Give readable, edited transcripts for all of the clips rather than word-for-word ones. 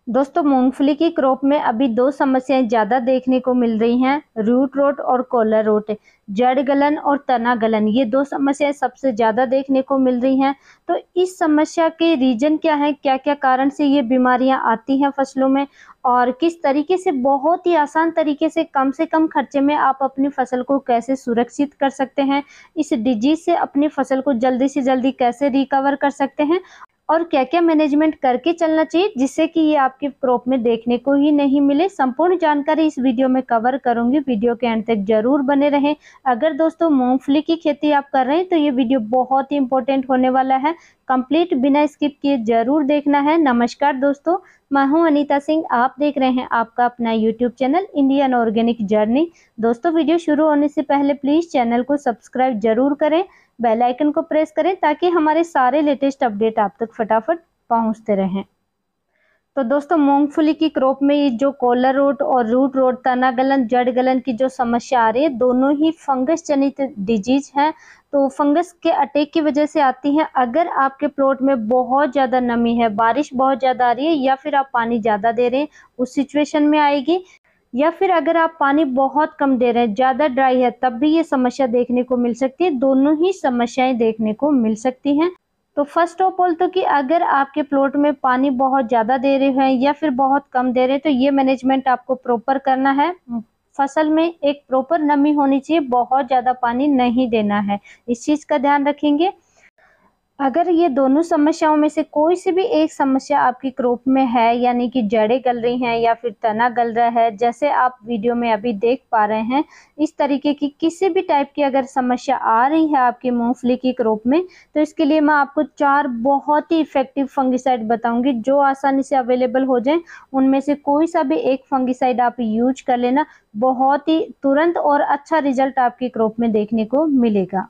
दोस्तों मूंगफली की क्रॉप में अभी दो समस्याएं ज्यादा देखने को मिल रही हैं, रूट रोट और कॉलर रोट। जड़ गलन और तना गलन, ये दो समस्याएं सबसे ज्यादा देखने को मिल रही हैं। तो इस समस्या के रीजन क्या है, क्या क्या कारण से ये बीमारियां आती हैं फसलों में, और किस तरीके से बहुत ही आसान तरीके से कम खर्चे में आप अपनी फसल को कैसे सुरक्षित कर सकते हैं, इस डिजीज से अपनी फसल को जल्दी से जल्दी कैसे रिकवर कर सकते हैं, और क्या क्या मैनेजमेंट करके चलना चाहिए जिससे कि ये आपकी क्रॉप में देखने को ही नहीं मिले। संपूर्ण जानकारी इस वीडियो में कवर करूंगी, वीडियो के अंत तक जरूर बने रहें। अगर दोस्तों मूंगफली की खेती आप कर रहे हैं तो ये वीडियो बहुत ही इंपॉर्टेंट होने वाला है, कंप्लीट बिना स्किप किए जरूर देखना है। नमस्कार दोस्तों, मैं हूं अनीता सिंह, आप देख रहे हैं आपका अपना YouTube channel Indian organic journey. दोस्तों वीडियो शुरू होने से पहले प्लीज चैनल को सब्सक्राइब जरूर करें, बेल आइकन को प्रेस करें ताकि हमारे सारे लेटेस्ट अपडेट आप तक फटाफट पहुंचते रहें। तो दोस्तों मूंगफली की क्रॉप में ये जो कॉलर रोट और रूट रोट, तना गलन, जड़ गलन की जो समस्या आ रही है, दोनों ही फंगस जनित डिजीज है। तो फंगस के अटैक की वजह से आती हैं। अगर आपके प्लॉट में बहुत ज़्यादा नमी है, बारिश बहुत ज़्यादा आ रही है, या फिर आप पानी ज़्यादा दे रहे हैं, उस सिचुएशन में आएगी। या फिर अगर आप पानी बहुत कम दे रहे हैं, ज़्यादा ड्राई है, तब भी ये समस्या देखने को मिल सकती है। दोनों ही समस्याएं देखने को मिल सकती हैं। तो फर्स्ट ऑफ ऑल तो कि अगर आपके प्लॉट में पानी बहुत ज़्यादा दे रहे हैं या फिर बहुत कम दे रहे हैं, तो ये मैनेजमेंट आपको प्रॉपर करना है। फसल में एक प्रॉपर नमी होनी चाहिए, बहुत ज़्यादा पानी नहीं देना है, इस चीज़ का ध्यान रखेंगे। अगर ये दोनों समस्याओं में से कोई सी भी एक समस्या आपकी क्रॉप में है, यानी कि जड़ें गल रही हैं या फिर तना गल रहा है, जैसे आप वीडियो में अभी देख पा रहे हैं, इस तरीके की किसी भी टाइप की अगर समस्या आ रही है आपकी मूंगफली की क्रॉप में, तो इसके लिए मैं आपको 4 बहुत ही इफेक्टिव फंगिसाइड बताऊंगी जो आसानी से अवेलेबल हो जाए। उनमें से कोई सा भी एक फंगिसाइड आप यूज कर लेना, बहुत ही तुरंत और अच्छा रिजल्ट आपकी क्रॉप में देखने को मिलेगा।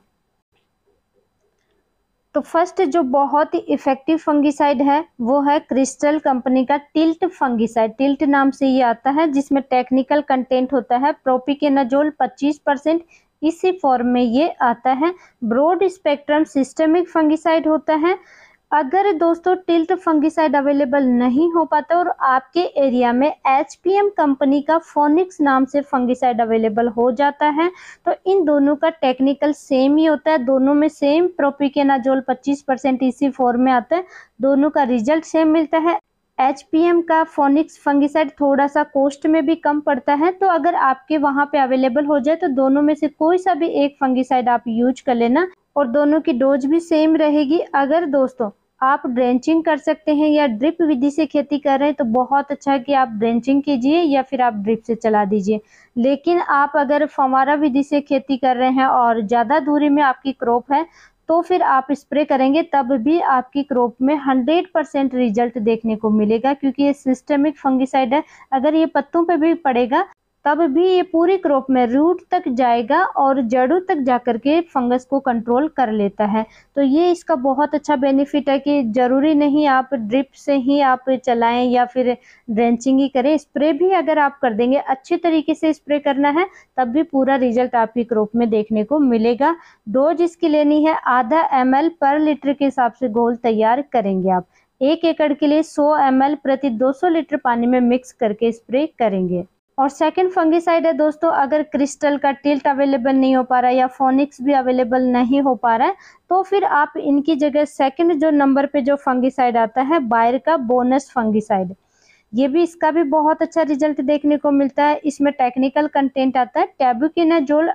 तो फर्स्ट जो बहुत ही इफेक्टिव फंगिसाइड है वो है क्रिस्टल कंपनी का टिल्ट फंगिसाइड। टिल्ट नाम से ये आता है, जिसमें टेक्निकल कंटेंट होता है प्रोपिकेनाजोल 25%, इसी फॉर्म में ये आता है। ब्रॉड स्पेक्ट्रम सिस्टेमिक फंगिसाइड होता है। अगर दोस्तों टिल्ट फंगिसाइड अवेलेबल नहीं हो पाता और आपके एरिया में एचपीएम कंपनी का फोनिक्स नाम से फंगिसाइड अवेलेबल हो जाता है, तो इन दोनों का टेक्निकल सेम ही होता है। दोनों में सेम प्रोपिकेनाजोल 25% इसी फॉर्म में आता है, दोनों का रिजल्ट सेम मिलता है। एचपीएम का फोनिक्स फंगिसाइड थोड़ा सा कॉस्ट में भी कम पड़ता है। तो अगर आपके वहां पे अवेलेबल हो जाए तो दोनों में से कोई सा भी एक फंगिसाइड आप यूज कर लेना, और दोनों की डोज भी सेम रहेगी। अगर दोस्तों आप ड्रेंचिंग कर सकते हैं या ड्रिप विधि से खेती कर रहे हैं तो बहुत अच्छा है कि आप ड्रेंचिंग कीजिए या फिर आप ड्रिप से चला दीजिए। लेकिन आप अगर फव्वारा विधि से खेती कर रहे हैं और ज़्यादा दूरी में आपकी क्रॉप है, तो फिर आप स्प्रे करेंगे तब भी आपकी क्रॉप में 100% रिजल्ट देखने को मिलेगा, क्योंकि ये सिस्टेमिक फंगिसाइड है। अगर ये पत्तों पे भी पड़ेगा तब भी ये पूरी क्रॉप में रूट तक जाएगा और जड़ों तक जाकर के फंगस को कंट्रोल कर लेता है। तो ये इसका बहुत अच्छा बेनिफिट है कि जरूरी नहीं आप ड्रिप से ही आप चलाएं या फिर ड्रेंचिंग ही करें, स्प्रे भी अगर आप कर देंगे, अच्छे तरीके से स्प्रे करना है, तब भी पूरा रिजल्ट आपकी क्रॉप में देखने को मिलेगा। डोज इसकी लेनी है आधा ml पर लीटर के हिसाब से घोल तैयार करेंगे आप। 1 एकड़ के लिए 100 ml प्रति 200 लीटर पानी में मिक्स करके स्प्रे करेंगे। और सेकंड फंगिसाइड है दोस्तों, अगर क्रिस्टल का टिल्ट अवेलेबल नहीं हो पा रहा है या फोनिक्स भी अवेलेबल नहीं हो पा रहा है, तो फिर आप इनकी जगह सेकंड जो नंबर पे जो फंगिसाइड आता है बायर का बोनस फंगिसाइड, ये भी इसका भी बहुत अच्छा रिजल्ट देखने को मिलता है। इसमें टेक्निकल कंटेंट आता है टेबुकिनाजोल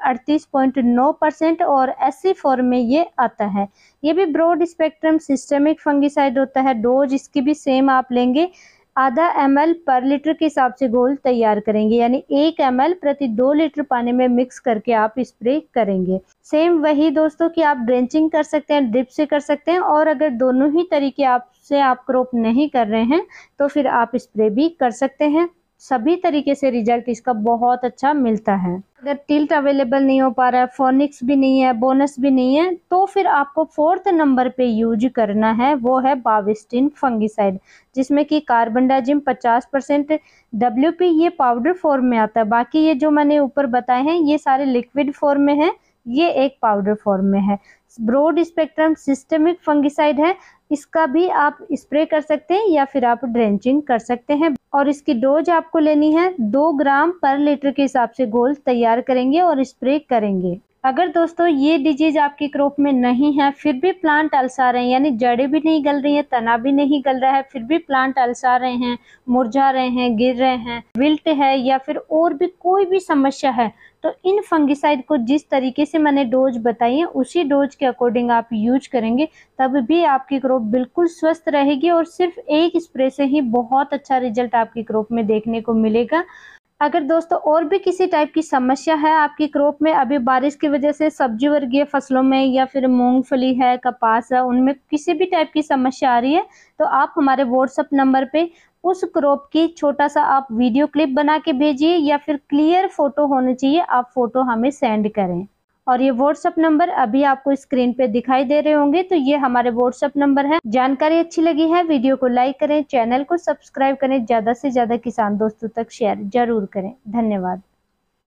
38.9% और एससी फॉर्म में ये आता है। ये भी ब्रॉड स्पेक्ट्रम सिस्टेमिक फंगिसाइड होता है। डोज इसकी भी सेम आप लेंगे, आधा ml पर लीटर के हिसाब से घोल तैयार करेंगे, यानी 1 ml प्रति 2 लीटर पानी में मिक्स करके आप स्प्रे करेंगे। सेम वही दोस्तों कि आप ड्रेंचिंग कर सकते हैं, ड्रिप से कर सकते हैं, और अगर दोनों ही तरीके आपसे आप क्रॉप नहीं कर रहे हैं तो फिर आप स्प्रे भी कर सकते हैं। सभी तरीके से रिजल्ट इसका बहुत अच्छा मिलता है। अगर टिल्ट अवेलेबल नहीं हो पा रहा है, फोनिक्स भी नहीं है, बोनस भी नहीं है, तो फिर आपको 4th नंबर पे यूज करना है, वो है बाविस्टिन फंगिसाइड, जिसमें कि कार्बनडाजिम 50%, WP ये पाउडर फॉर्म में आता है। बाकी ये जो मैंने ऊपर बताए हैं ये सारे लिक्विड फॉर्म में है, ये एक पाउडर फॉर्म में है। ब्रॉड स्पेक्ट्रम सिस्टेमिक फंगिसाइड है, इसका भी आप स्प्रे कर सकते हैं या फिर आप ड्रेंचिंग कर सकते हैं। और इसकी डोज आपको लेनी है 2 ग्राम पर लीटर के हिसाब से घोल तैयार करेंगे और स्प्रे करेंगे। अगर दोस्तों ये डिजीज आपकी क्रॉप में नहीं है, फिर भी प्लांट अलसा रहे हैं, यानी जड़ें भी नहीं गल रही हैं, तना भी नहीं गल रहा है, फिर भी प्लांट अलसा रहे हैं, मुरझा रहे हैं, गिर रहे हैं, विल्ट है या फिर और भी कोई भी समस्या है, तो इन फंगिसाइड को जिस तरीके से मैंने डोज बताई है उसी डोज के अकॉर्डिंग आप यूज करेंगे, तब भी आपकी क्रॉप बिल्कुल स्वस्थ रहेगी और सिर्फ एक स्प्रे से ही बहुत अच्छा रिजल्ट आपकी क्रॉप में देखने को मिलेगा। अगर दोस्तों और भी किसी टाइप की समस्या है आपकी क्रॉप में, अभी बारिश की वजह से सब्जी वर्गीय फसलों में या फिर मूंगफली है, कपास है, उनमें किसी भी टाइप की समस्या आ रही है, तो आप हमारे व्हाट्सएप नंबर पे उस क्रॉप की छोटा सा आप वीडियो क्लिप बना के भेजिए या फिर क्लियर फोटो होनी चाहिए, आप फोटो हमें सेंड करें। और ये व्हाट्सएप नंबर अभी आपको स्क्रीन पे दिखाई दे रहे होंगे, तो ये हमारे व्हाट्सएप नंबर है। जानकारी अच्छी लगी है, वीडियो को लाइक करें, चैनल को सब्सक्राइब करें, ज्यादा से ज्यादा किसान दोस्तों तक शेयर जरूर करें। धन्यवाद।